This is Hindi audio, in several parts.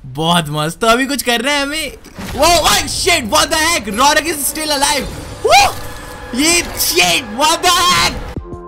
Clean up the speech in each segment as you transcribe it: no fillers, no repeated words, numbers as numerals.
बहुत मस्त। तो अभी कुछ कर रहे हैं हमें। वो shit, what the heck, Rorke is still alive. ये shit, what the heck.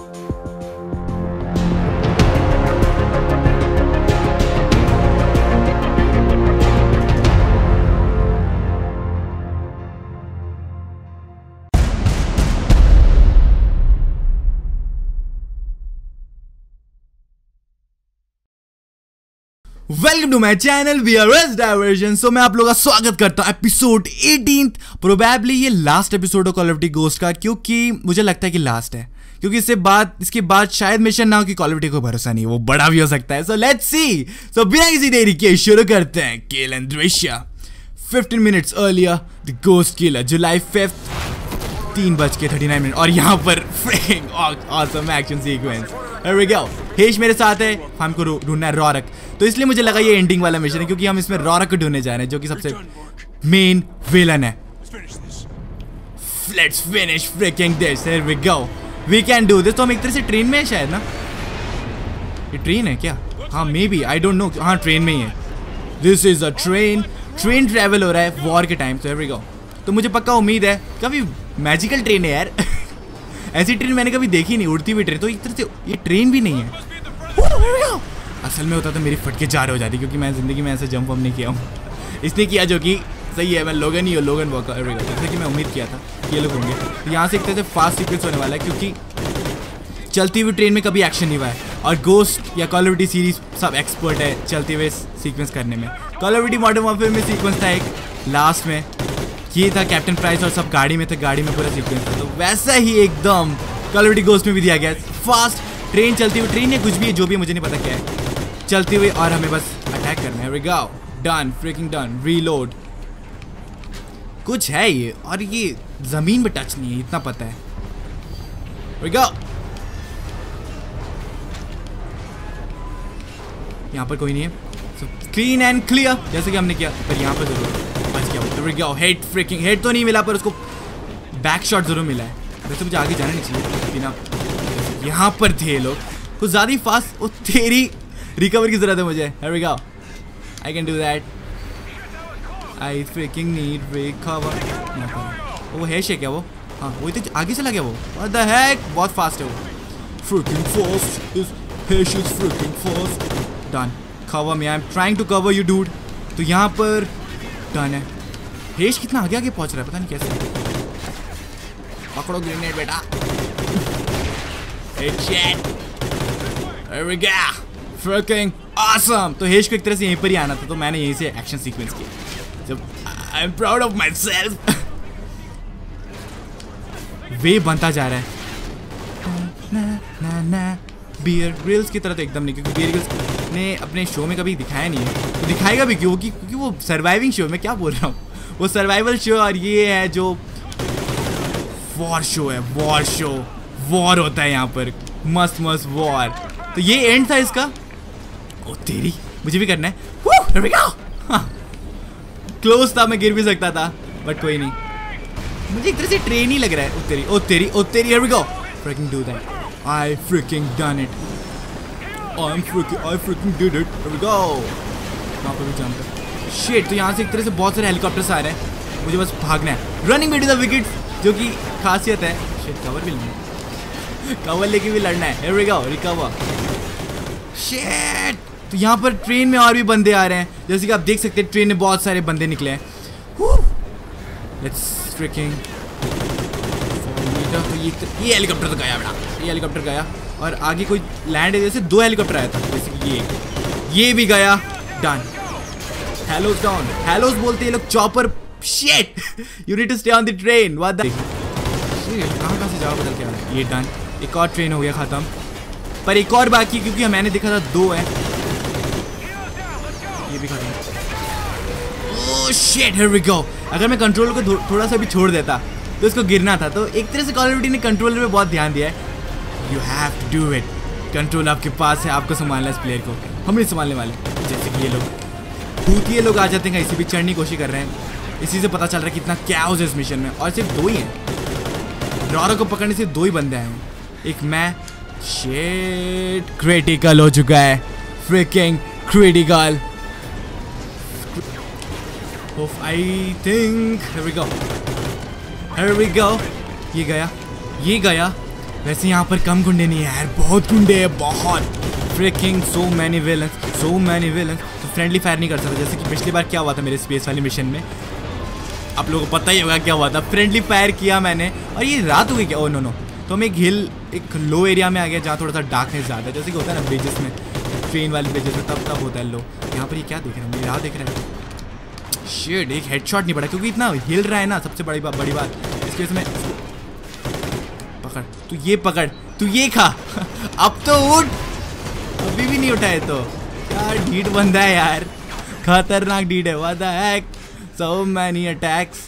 Welcome to my channel we are diversion. So मैं आप लोगों का स्वागत करता हूँ एपिसोड 18। प्रोबेबली ये लास्ट एपिसोड है कॉल ऑफ ड्यूटी घोस्ट का, क्योंकि मुझे लगता है कि लास्ट है, क्योंकि इसके बाद शायद मिशन ना हो कि कॉल ऑफ ड्यूटी को भरोसा नहीं, वो बड़ा भी हो सकता है। So let's see. सो बिना किसी देरी के शुरू करते हैं। किल एंड दृश्य 15 minutes earlier the ghost killer July 5th 3:39 और यहाँ पर freaking awesome action sequence. Here we go। Hesh मेरे साथ है, हमको ढूंढना है रॉरक, तो इसलिए मुझे लगा ये एंडिंग वाला मिशन है, क्योंकि हम इसमें रॉरक को ढूंढने जा रहे हैं जो कि सबसे मेन विलन है। Let's finish freaking this। Here we go। We can do this। तो हम एक तरह से ट्रेन में है शायद ना, ये ट्रेन है क्या? हाँ maybe, I don't know. हाँ ट्रेन में ही है। This is a train travel हो रहा है वॉर के time. So here we go। तो मुझे पक्का उम्मीद है, काफी मैजिकल ट्रेन है यार। ऐसी ट्रेन मैंने कभी देखी नहीं, उड़ती हुई ट्रेन। तो एक तरह से ये ट्रेन भी नहीं है। असल में होता तो मेरी फटके चार हो जाती, क्योंकि मैं जिंदगी में ऐसे जंप नहीं किया हूँ। इसने किया जो कि सही है। मैं लोगन ही हूँ, लोगन वॉकर, जैसे कि मैं उम्मीद किया था कि ये लोग होंगे। तो यहाँ से एक तरह से फास्ट सीक्वेंस होने वाला है, क्योंकि चलती हुई ट्रेन में कभी एक्शन नहीं हुआ है, और घोस्ट या कॉल ऑफ ड्यूटी सीरीज सब एक्सपर्ट है चलते हुए सीक्वेंस करने में। Call of duty modern warfare में सीक्वेंस था एक लास्ट में, ये था कैप्टन प्राइस और सब गाड़ी में थे, गाड़ी में पूरा सीक्वेंस था। तो वैसा ही एकदम कॉल ऑफ ड्यूटी घोस्ट में भी दिया गया। फास्ट ट्रेन चलती हुई, ट्रेन या कुछ भी है, जो भी है मुझे नहीं पता क्या है, चलती हुई, और हमें बस अटैक करना है। We go, done, freaking done, reload. कुछ है ये, और ये जमीन पे टच नहीं है, इतना पता है। We go. यहाँ पर कोई नहीं है, क्लीन एंड क्लियर, जैसे कि हमने किया। पर यहाँ पर जरूर बच गया। हेड फ्रीकिंग हेड तो नहीं मिला, पर उसको बैक शॉट जरूर मिला है। वैसे मुझे आगे जाना नहीं चाहिए बिना। यहाँ पर थे लोग कुछ ज़्यादा ही फास्ट। वो तेरी रिकवर की जरूरत है मुझे। Here we go। I can do that। I freaking need recover। वो है क्या वो? हाँ वही तो आगे चला गया वो। What the heck? बहुत फास्ट है वो। Freaking fast। This Hesh is freaking fast। Done। Cover me। I'm trying to cover you, dude। तो यहाँ पर डन है। हेश कितना आगे आगे पहुंच रहा है, पता नहीं कैसे। पकड़ो ग्रेनेड बेटा। Here we go। Freaking awesome। तो हेश को एक तरह से यहीं पर ही आना था, तो मैंने यहीं से एक्शन सीक्वेंस किया। जब I'm proud of myself। वे बनता जा रहा है बियर ग्रिल्स की तरह, तो एकदम नहीं, क्योंकि बियर ग्रिल्स ने अपने शो में कभी दिखाया नहीं है, तो दिखाएगा भी क्यों? क्योंकि वो सर्वाइविंग शो, में क्या बोल रहा हूँ, वो सर्वाइवल शो, और ये है जो वॉर शो है। वॉर शो, वॉर होता है यहाँ पर, मस्त मस्त वॉर। तो ये एंड था इसका। ओ तेरी, मुझे भी करना है। Here we go। क्लोज था, मैं गिर भी सकता था, बट कोई नहीं। मुझे एक तरह से ट्रेन ही लग रहा है। ओ तेरी ओ तेरी ओ तेरी। Here we go। Freaking do that। I freaking done it। I freaking did it। Here we go। यहाँ पर भी जंप है। Shit। तो यहाँ से एक तरह से बहुत सारे हेलीकॉप्टर्स आ रहे हैं, मुझे बस भागना है। रनिंग बिटवीन द विकेट्स, जो कि खासियत है। Shit, कवर भी लेना है, कवर लेके भी लड़ना है। Here we go। Recover. Shit। तो यहाँ पर ट्रेन में और भी बंदे आ रहे हैं, जैसे कि आप देख सकते हैं ट्रेन में बहुत सारे बंदे निकले हैं। Let's freaking। तो ये हेलीकॉप्टर तो गया बेटा, ये हेलीकॉप्टर गया, और आगे कोई लैंड है, जैसे 2 हेलीकॉप्टर आया था, जैसे कि ये भी गया। डन। हेलोस डाउन, हेलोस बोलते हैं लोग chopper. Shit, you need to stay on the train. What the कहाँ से जगह बदल के आ रहा है। ये डन, एक और ट्रेन हो गया खत्म, पर एक और बाकी, क्योंकि मैंने देखा था 2 है। ये भी खत्म। Oh shit, here we go. अगर मैं कंट्रोल को थोड़ा सा भी छोड़ देता तो इसको गिरना था। तो एक तरह से कॉल ऑफ ड्यूटी ने कंट्रोलर पे बहुत ध्यान दिया है। You have to do it. Control आपके पास है, आपको संभालना है इस प्लेयर को, हम नहीं संभालने वाले। जैसे कि ये लोग भूतिए लोग आ जाते हैं, इसी भी चढ़ने की कोशिश कर रहे हैं। इसी से पता चल रहा है कितना कैओस है इस मिशन में, और सिर्फ 2 ही हैं। रॉरक को पकड़ने से 2 ही बंदे आए हैं, एक मैं। शिट, क्रिटिकल हो चुका है। Freaking critical. I think here we go. ये गया। वैसे यहाँ पर कम गुंडे नहीं है यार, बहुत गुंडे हैं, बहुत फ्रिकिंग so many villains. तो फ्रेंडली फायर नहीं कर सकता, जैसे कि पिछली बार क्या हुआ था मेरे स्पेस वाले मिशन में, आप लोगों को पता ही होगा क्या हुआ था। फ्रेंडली फायर किया मैंने और ये रात हो गई क्या? Oh no. तो हम एक लो एरिया में आ गए जहाँ थोड़ा सा डार्कनेस ज़्यादा है, जैसे कि होता है ना ब्रिजेस में, ट्रेन वाले ब्रिजेस में तब होता है लो। यहाँ पर ये क्या देख रहा है? राह देख रहा है। शिट, एक हेडशॉट नहीं पड़ा क्योंकि इतना हिल रहा है ना, सबसे बड़ी बात इसकी वजह से मैं पकड़, तू ये खा अब तो उठ, अभी भी नहीं उठा है तो यार, ढीठ बंदा है यार, खतरनाक ढीठ है। What the heck, so many attacks.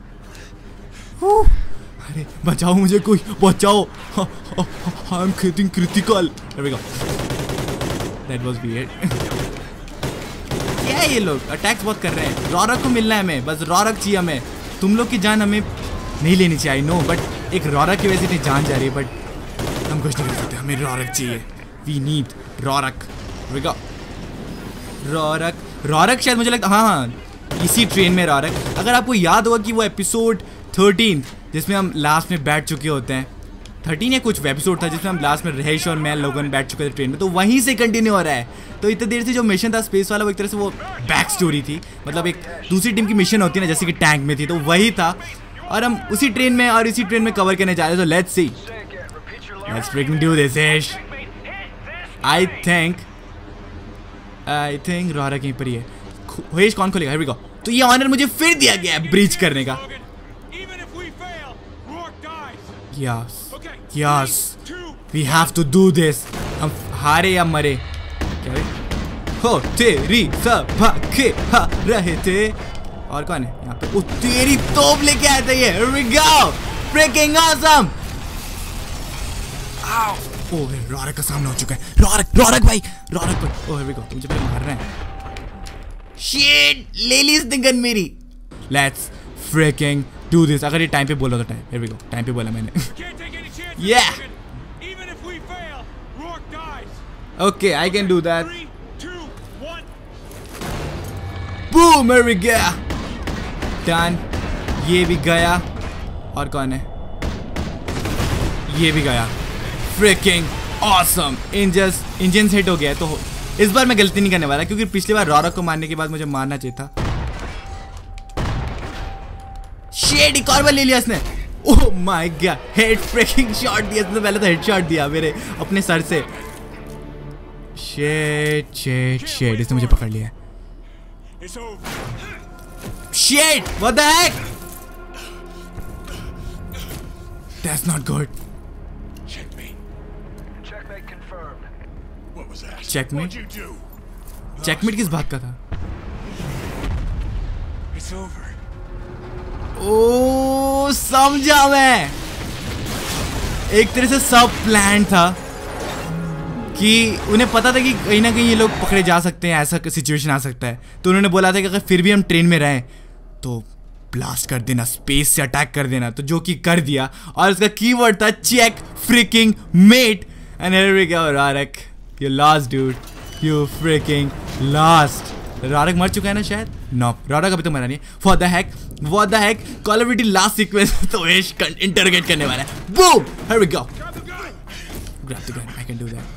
अरे बचाओ मुझे, कोई बचाओ, I am getting critical. Here we go, that was weird. क्या है ये लोग अटैक्स बहुत कर रहे हैं। रॉरक को मिलना है हमें, बस रॉरक चाहिए हमें। तुम लोग की जान हमें नहीं लेनी चाहिए, नो, बट एक रॉरक की वजह से इतनी जान जा रही है, बट हम कुछ नहीं कर सकते, हमें रॉरक चाहिए। We need रॉरक। रॉरक शायद मुझे लगता, हाँ इसी ट्रेन में रॉरक। अगर आपको याद होगा कि वो एपिसोड 13 जिसमें हम लास्ट में बैठ चुके होते हैं, 13 या कुछ एपिसोड था जिसमें हम लास्ट में रहेश और मैं लोगन बैठ चुके थे ट्रेन में, तो वहीं से कंटिन्यू हो रहा है। तो इतनी देर से जो मिशन था स्पेस वाला, वो एक तरह से वो बैक स्टोरी थी, मतलब एक दूसरी टीम की मिशन होती है ना, जैसे कि टैंक में थी, तो वही था। और हम उसी ट्रेन में कवर करने जा रहे हैं। तो let's see, let's freaking do this ish. I think रॉरक यहीं पर ही है। हेश कौन खोलेगा? Here we go. तो ये ऑनर मुझे फिर दिया गया है ब्रीच करने का। Yes we have to do this. हम हारे या मरे, क्या रे? हो तेरी सभाके रहे थे। और कौन है यहाँ पे? ओ तेरी तोप लेके आए थे ये। Here we go, freaking awesome। ओ रॉरक का सामना हो चुका है। रॉरक भाई। ओ here we go, मुझे पहले मार रहे हैं। Shit, ले ली इसने गन मेरी। Let's freaking do this। अगर ये टाइम पे बोला तो time, here we go, time पे बोला मैंने। Yeah। Okay, I can do that। 3, 2, 1। Boom, here we go। Done। ये भी गया। और कौन है? ये भी गया। Freaking awesome। इंजन हिट हो गया। तो इस बार मैं गलती नहीं करने वाला, क्योंकि पिछली बार रॉरक को मारने के बाद मुझे मारना चाहिए था। Shit, एक और बार ले लिया इसने। Oh my god, head freaking shot दिया इसने। पहले तो हेड शॉट दिया मेरे अपने सर से। Shit, इसने मुझे पकड़ लिया। Shit, what the heck? That's not good. Checkmate confirmed. What was that? Checkmate? What'd you do? Checkmate किस बात का था? It's over. ओ समझा मैं। एक तरह से सब प्लान था कि उन्हें पता था कि कहीं ना कहीं ये लोग पकड़े जा सकते हैं, ऐसा सिचुएशन आ सकता है। तो उन्होंने बोला था कि अगर फिर भी हम ट्रेन में रहें तो ब्लास्ट कर देना, स्पेस से अटैक कर देना। तो जो कि कर दिया, और उसका कीवर्ड था check freaking mate. And here we go, Rorke you lost dude, you freaking lost. Rorke मर चुका है ना शायद? नो, रॉरक अभी तो मरा नहीं है। What the heck, call of duty last sequence तो इंटरोगेट करने वाला है। Boom, here we go, grab the gun, I can do that.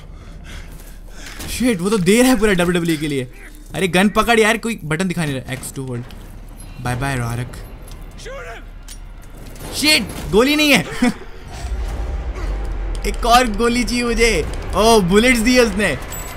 Shit, वो तो दे रहा है पूरा WWE के लिए। अरे गन पकड़ यार, कोई बटन दिखा नहीं रहा। X2 hold. Bye bye Rorke. Shit, गोली नहीं है। एक और गोली चाहिए मुझे। ओह, बुलेट्स दिए उसने।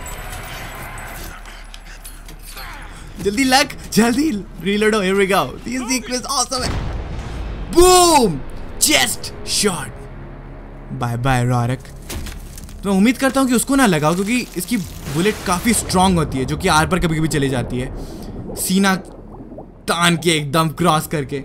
जल्दी लग, जल्दी रीलोड हो। Here we go, this sequence awesome है। Boom, chest shot. Bye bye Rorke. तो मैं उम्मीद करता हूँ कि उसको ना लगाओ, क्योंकि इसकी बुलेट काफ़ी स्ट्रांग होती है, जो कि आर पर कभी कभी चली जाती है, सीना तान के एकदम क्रॉस करके।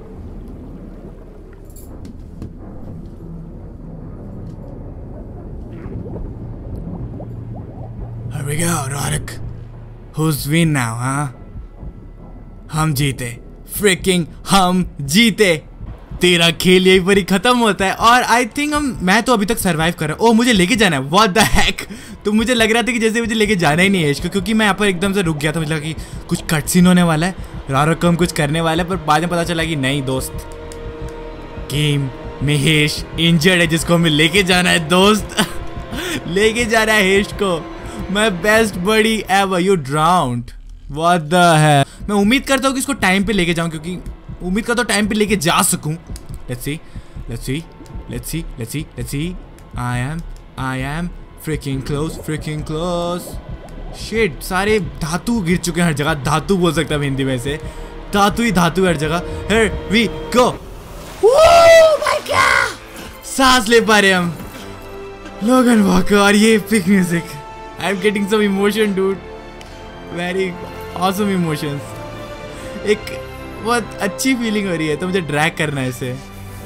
Here we go, Rorik. Who's win now, huh? हम जीते, फ्रिकिंग हम जीते। तेरा खेल यहीं पर ही खत्म होता है। और आई थिंक मैं तो अभी तक सरवाइव कर रहा हूँ। ओह मुझे लेके जाना है, व्हाट द हेक। तो मुझे लग रहा था कि जैसे मुझे लेके जाना ही नहीं है इसको, क्योंकि मैं यहाँ पर एकदम से रुक गया था। मुझे लगा कि कुछ कटसीन होने वाला है, रारक को हम कुछ करने वाला है, पर बाद में पता चला कि नहीं दोस्त, गेम महेश इंजर्ड है जिसको हमें लेके जाना है दोस्त। लेके जाना है हेश को। My best buddy ever, you drowned, what the है। मैं उम्मीद करता हूँ कि इसको टाइम पे लेके जाऊँ, क्योंकि उम्मीद करता हूँ टाइम पे लेके जा सकूँ। Let's see let's see let's see let's see let's see. I am freaking close. Shit, सारे धातु गिर चुके हैं हर जगह। धातु बोल सकता हूँ हिंदी में से, धातु ही धातु हर जगह। Here we go. My god, सांस ले पा रहे हम। लोगन वॉकर और ये epic music, I am getting some emotion dude, very awesome emotions. एक बहुत अच्छी फीलिंग हो रही है, तो मुझे ड्रैग करना है इसे।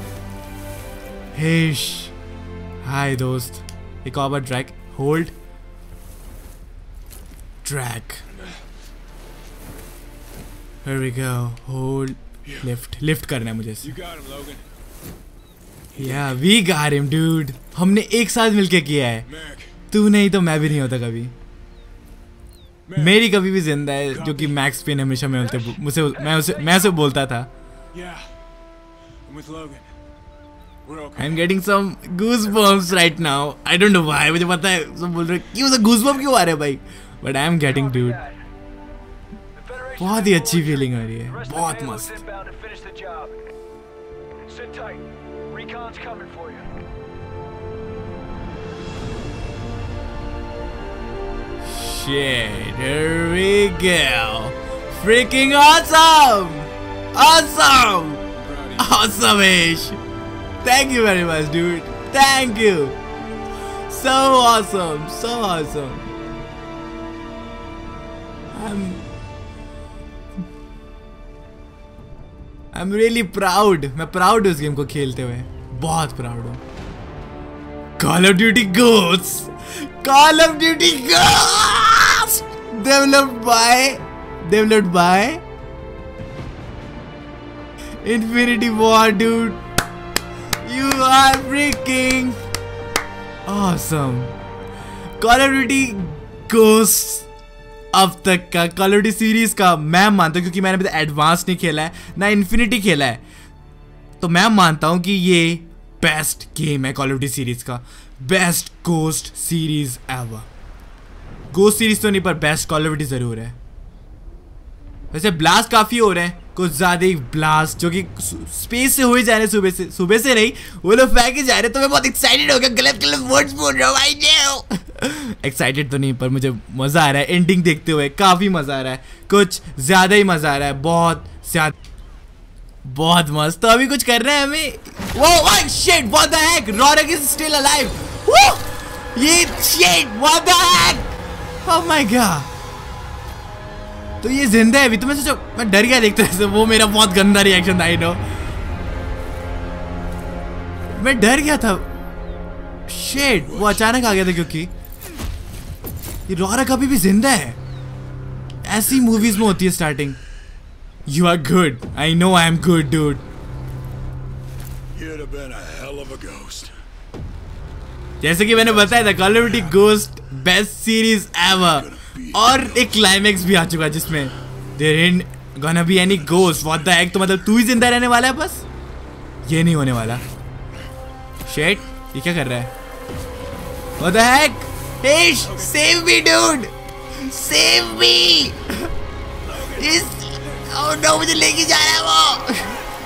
हेश, हाय दोस्त। एक और बार drag, hold, drag, here we go, hold, lift करना है मुझे इसे। Yeah, we got him, dude. हमने एक साथ मिलके किया है। तू नहीं तो मैं भी नहीं होता कभी। मेरी कभी भी जिंदा है, जो कि मैक्स पेन हमेशा मैं उसे बोलता था। I'm getting some goosebumps right now. I don't know why. मुझे पता है सब बोल रहे क्यों से goosebumps क्यों आ रहे हैं भाई, but I am getting, dude. बहुत ही अच्छी फीलिंग आ रही है, बहुत मस्त। Recon's coming for you. Shit, here we go. Freaking awesome! Awesome-ish. Thank you very much, dude. Thank you. So awesome. I'm really proud. मैं proud हूँ इस गेम को खेलते हुए, बहुत proud हूँ। Call of Duty Ghosts, developed by Infinity Ward, dude. You are freaking awesome. Call of Duty Ghosts अब तक का कॉल ऑफ ड्यूटी सीरीज का मैं मानता हूँ, क्योंकि मैंने अभी तक एडवांस नहीं खेला है ना इन्फिनिटी खेला है, तो मैं मानता हूँ कि ये बेस्ट गेम है कॉल ऑफ ड्यूटी सीरीज का, best ghost series ever. Ghost series तो नहीं, पर बेस्ट कॉल ऑफ ड्यूटी जरूर है। वैसे ब्लास्ट काफी हो रहे हैं, कुछ ज्यादा ही ब्लास्ट, जो कि स्पेस से हो ही जा रहे हैं, सुबह से नहीं, वो लोग फेंक के जा रहे हैं। तो मैं बहुत एक्साइटेड हो गया, गलत वर्ड्स बोल रहा हूँ भाई। एक्साइटेड तो नहीं, पर मुझे मजा आ रहा है एंडिंग देखते हुए, काफी मजा आ रहा है, कुछ ज्यादा ही मजा आ रहा है, बहुत मस्त। तो अभी कुछ कर रहे हैं हमें। वो shit, what the heck, Rorke is still alive. ये shit, what the heck, oh my God. तो ये जिंदा है अभी। तो मैं सोचा, मैं डर गया देखते हैं, वो मेरा बहुत गंदा रिएक्शन था, आई नो, मैं डर गया था। शिट, वो अचानक आ गया था, क्योंकि ये रॉरक अभी भी जिंदा है। ऐसी मूवीज में होती है starting. You are good, I know I am good dude. जैसे कि मैंने बताया था, Call of duty ghost best series ever. और एक क्लाइमैक्स भी आ चुका है जिसमें there is gonna be any ghost, what the heck. तो मतलब तू ही जिंदा रहने वाला है बस, ये नहीं होने वाला। शिट, ये क्या कर रहा है, what the heck. Ish, save me, dude! Save me! Oh no, मुझे लेके जा रहा है वो।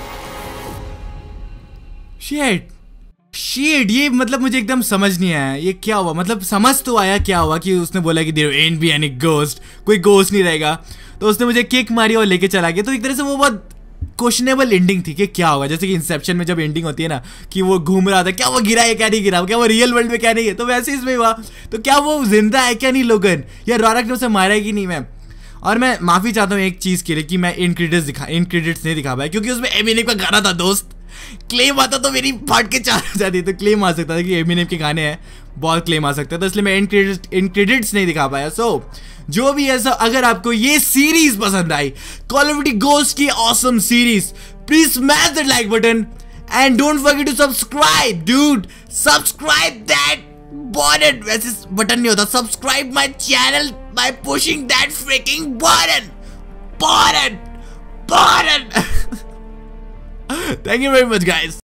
Shit, ये मतलब मुझे एकदम समझ नहीं आया, ये क्या हुआ। मतलब समझ तो आया क्या हुआ, कि उसने बोला कि there ain't be any ghost, कोई ghost नहीं रहेगा, तो उसने मुझे किक मारी और लेके चला गया। तो एक तरह से वो बहुत क्वेश्चनेबल एंडिंग थी कि क्या होगा। जैसे कि इंसेप्शन में जब एंडिंग होती है ना, कि वो घूम रहा था, क्या वो गिरा है क्या नहीं गिरा, क्या वो रियल वर्ल्ड में क्या नहीं है, तो वैसे इसमें हुआ। तो क्या वो जिंदा है क्या नहीं लोगन, या रॉरक ने उसे मारा है कि नहीं। मैं और मैं माफी चाहता हूँ एक चीज के लिए कि मैं इन क्रेडिट्स नहीं दिखा पाया, क्योंकि उसमें एमिनेम का गाना था दोस्त। क्लेम आता तो मेरी फाट के चार हो जाती, तो क्लेम आ सकता था कि एमिनेम के गाने हैं, बहुत क्लेम आ सकता है, तो इसलिए मैं इन क्रेडिट्स नहीं दिखा पाया। सो जो भी है, अगर आपको ये सीरीज पसंद आई, कॉल ऑफ ड्यूटी घोस्ट की awesome series, please smash that like button And don't forget to subscribe, dude. Subscribe that button. वैसे बटन नहीं होता. Subscribe my channel by pushing that freaking button. Button. Thank you very much, guys.